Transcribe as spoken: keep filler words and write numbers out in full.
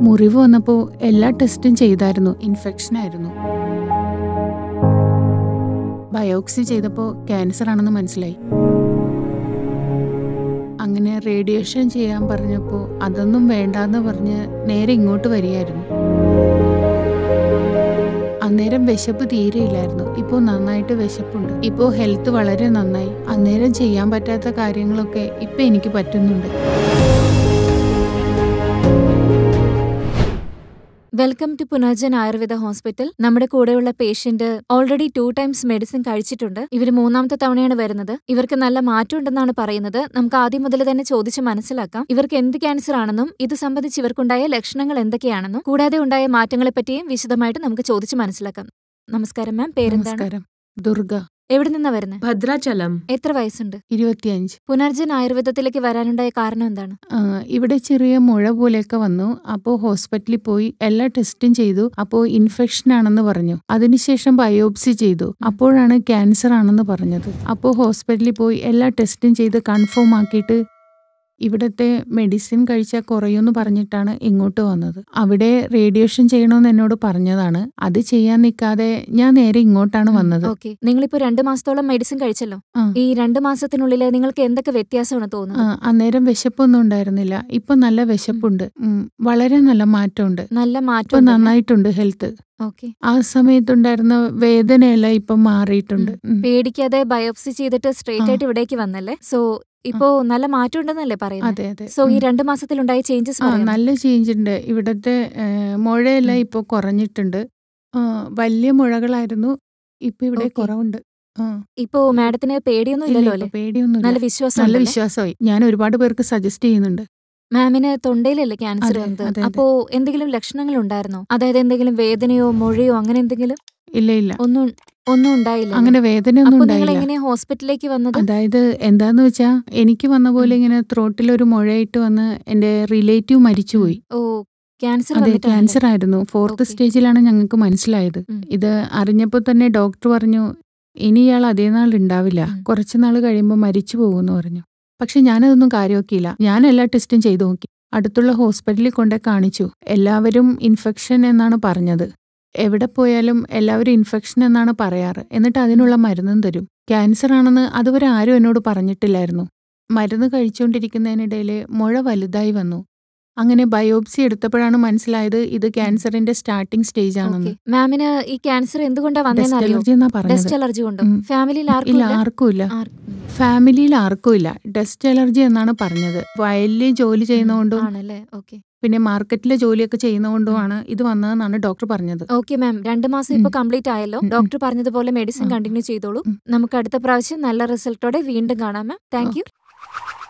മുറിവ് വന്നപ്പോൾ എല്ലാ ടെസ്റ്റും ചെയ്തായിരുന്നു. ഇൻഫെക്ഷൻ ആയിരുന്നു. ബയോപ്സി ചെയ്തപ്പോൾ ക്യാൻസർ ആണെന്ന് മനസ്സിലായി. അങ്ങനെ റേഡിയേഷൻ ചെയ്യാൻ പറഞ്ഞപ്പോൾ അതൊന്നും വേണ്ടാന്ന് പറഞ്ഞ് നേരെ ഇങ്ങോട്ട് വരികയായിരുന്നു. അന്നേരം വിശപ്പ് തീരെയില്ലായിരുന്നു. ഇപ്പോൾ നന്നായിട്ട് വിശപ്പുണ്ട്. ഇപ്പോൾ ഹെൽത്ത് വളരെ നന്നായി. അന്നേരം ചെയ്യാൻ പറ്റാത്ത കാര്യങ്ങളൊക്കെ ഇപ്പം എനിക്ക് പറ്റുന്നുണ്ട്. Welcome to Punarjan Ayurveda hospital. നമ്മുടെ കൂടെയുള്ള patient already two times medicine കഴിച്ചിട്ടുണ്ട്. ഇവർ മൂന്നാമത്തെ തവണയാണ് വരുന്നത്. ഇവർക്ക് നല്ല മാറ്റം ഉണ്ടെന്നാണ് പറയുന്നത്. നമുക്ക് ആദ്യം മുതൽ തന്നെ ചോദിച്ച് മനസ്സിലാക്കാം ഇവർക്ക് എന്ത് ക്യാൻസർ ആണെന്നും ഇത് സംബന്ധിച്ച് ഇവർക്കുണ്ടായ ലക്ഷണങ്ങൾ എന്തൊക്കെയാണെന്നും കൂടാതെ ഉണ്ടായ മാറ്റങ്ങളെപ്പറ്റിയും വിശദമായിട്ട് നമുക്ക് ചോദിച്ച് മനസ്സിലാക്കാം. നമസ്കാരം മാം, പേരെന്താണ്? ദുർഗ. എവിടെ നിന്നാ വരുന്നത്? ഭദ്രാചലം. എത്ര വയസ്സുണ്ട്? ഇരുപത്തിയഞ്ച്. പുനർജൻ ആയുർവേദത്തിലേക്ക് വരാനുണ്ടായ കാരണം എന്താണ്? ഇവിടെ ചെറിയ മുഴ പോലെയൊക്കെ വന്നു. അപ്പോൾ ഹോസ്പിറ്റലിൽ പോയി എല്ലാ ടെസ്റ്റും ചെയ്തു. അപ്പോൾ ഇൻഫെക്ഷൻ ആണെന്ന് പറഞ്ഞു. അതിനുശേഷം ബയോപ്സി ചെയ്തു. അപ്പോഴാണ് ക്യാൻസർ ആണെന്ന് പറഞ്ഞത്. അപ്പോൾ ഹോസ്പിറ്റലിൽ പോയി എല്ലാ ടെസ്റ്റും ചെയ്ത് കൺഫേം ആക്കിയിട്ട് ഇവിടത്തെ മെഡിസിൻ കഴിച്ചാൽ കുറയുമെന്ന് പറഞ്ഞിട്ടാണ് ഇങ്ങോട്ട് വന്നത്. അവിടെ റേഡിയേഷൻ ചെയ്യണമെന്ന് എന്നോട് പറഞ്ഞതാണ്. അത് ചെയ്യാൻ നിൽക്കാതെ ഞാൻ നേരെ ഇങ്ങോട്ടാണ് വന്നത്. ഓക്കെ, നിങ്ങളിപ്പോ രണ്ടു മാസത്തോളം മെഡിസിൻ കഴിച്ചല്ലോ. ഈ രണ്ടു മാസത്തിനുള്ളിൽ നിങ്ങൾക്ക് എന്തൊക്കെ വ്യത്യാസമാണ് തോന്നുന്നത്? അന്നേരം വിശപ്പൊന്നും ഉണ്ടായിരുന്നില്ല. ഇപ്പൊ നല്ല വിശപ്പുണ്ട്. വളരെ നല്ല മാറ്റമുണ്ട്. നല്ല മാറ്റം. ഇപ്പൊ നന്നായിട്ടുണ്ട് ഹെൽത്ത്. ആ സമയത്തുണ്ടായിരുന്ന വേദനയെല്ലാം ഇപ്പൊ മാറിയിട്ടുണ്ട്. പേടിക്കാതെ ബയോപ്സി ചെയ്തിട്ട് സ്ട്രേറ്റ് ആയിട്ട് ഇവിടേക്ക് വന്നല്ലേ? സോ ഇപ്പോ നല്ല മാറ്റം ഉണ്ടെന്നല്ലേ പറയുന്നത്? സോ ഈ രണ്ടു മാസത്തിലുണ്ടായ ചേഞ്ചസ്? നല്ല ചേഞ്ച് ഉണ്ട്. ഇവിടത്തെ മുഴയെല്ലാം ഇപ്പൊ കുറഞ്ഞിട്ടുണ്ട്. വലിയ മുഴകളായിരുന്നു, ഇപ്പൊ ഇവിടെ കുറവുണ്ട്. ഇപ്പോ മാഡത്തിന് പേടിയൊന്നും ഇല്ലല്ലോ അല്ലേ? പേടിയൊന്നും. നല്ല വിശ്വാസം. നല്ല വിശ്വാസമായി. ഞാൻ ഒരുപാട് പേർക്ക് സജസ്റ്റ് ചെയ്യുന്നുണ്ട്. മാമിന് തൊണ്ടയിലല്ലേ ക്യാൻസർ വന്നത്? അപ്പോ എന്തെങ്കിലും ലക്ഷണങ്ങൾ ഉണ്ടായിരുന്നോ? അതായത് എന്തെങ്കിലും വേദനയോ മുഴയോ അങ്ങനെ എന്തെങ്കിലും? ഇല്ല ഇല്ല, ഒന്നും ഒന്നും ഉണ്ടായില്ല. അങ്ങനെ വേദനയൊന്നും ഉണ്ടായില്ല. എങ്ങനെയാ ഹോസ്പിറ്റലിലേക്ക് വന്നത്? അതായത് എന്താന്ന് വെച്ചാ എനിക്ക് വന്ന പോലെ ഇങ്ങനെ ത്രോട്ടിൽ ഒരു മുഴയിട്ട് വന്ന് എന്റെ റിലേറ്റീവ് മരിച്ചുപോയി. ഓ, ക്യാൻസർ. അതെ, ക്യാൻസർ ആയിരുന്നു. ഫോർത്ത് സ്റ്റേജിലാണ് ഞങ്ങൾക്ക് മനസ്സിലായത്. ഇത് അറിഞ്ഞപ്പോൾ തന്നെ ഡോക്ടർ പറഞ്ഞു ഇനി ഇയാൾ അതേ നാൾ ഉണ്ടാവില്ല, കുറച്ചുനാൾ കഴിയുമ്പോൾ മരിച്ചു പോകുമെന്ന് പറഞ്ഞു. പക്ഷെ ഞാനതൊന്നും കാര്യമാക്കിയില്ല. ഞാൻ എല്ലാ ടെസ്റ്റും ചെയ്തു നോക്കി. അടുത്തുള്ള ഹോസ്പിറ്റലിൽ കൊണ്ടേ കാണിച്ചു. എല്ലാവരും ഇൻഫെക്ഷൻ എന്നാണ് പറഞ്ഞത്. എവിടെ പോയാലും എല്ലാവരും ഇൻഫെക്ഷൻ എന്നാണ് പറയാറ്. എന്നിട്ട് അതിനുള്ള മരുന്നും തരും. ക്യാൻസർ ആണെന്ന് അതുവരെ ആരും എന്നോട് പറഞ്ഞിട്ടില്ലായിരുന്നു. മരുന്ന് കഴിച്ചുകൊണ്ടിരിക്കുന്നതിനിടയിൽ മുഴ വലുതായി വന്നു. അങ്ങനെ ബയോപ്സി എടുത്തപ്പോഴാണ് മനസ്സിലായത് ഇത് ക്യാൻസറിന്റെ സ്റ്റാർട്ടിംഗ് സ്റ്റേജ് ആണെന്ന്. മാമിന് ഈ ക്യാൻസർ എന്തുകൊണ്ടാ വന്നതെന്നറിയോ? ഡസ്റ്റ് അലർജി കൊണ്ടോ? ഫാമിലിയിൽ ഇല്ല, ആർക്കുമില്ല. ഫാമിലിയിൽ ആർക്കുമില്ല. ഡസ്റ്റ് അലർജി എന്നാണ് പറഞ്ഞത്. വയലിൽ ജോലി ചെയ്യുന്നതുകൊണ്ടും പിന്നെ മാർക്കറ്റിലെ ജോലിയൊക്കെ ചെയ്യുന്നതുകൊണ്ടുമാണ് ഇത് വന്നതെന്നാണ് ഡോക്ടർ പറഞ്ഞത്. ഓക്കെ മാം, രണ്ടു മാസം ഇപ്പൊ കംപ്ലീറ്റ് ആയല്ലോ. ഡോക്ടർ പറഞ്ഞതുപോലെ മെഡിസിൻ കണ്ടിന്യൂ ചെയ്തോളൂ. നമുക്ക് അടുത്ത പ്രാവശ്യം നല്ല റിസൾട്ടോടെ വീണ്ടും കാണാം മാം. Thank you.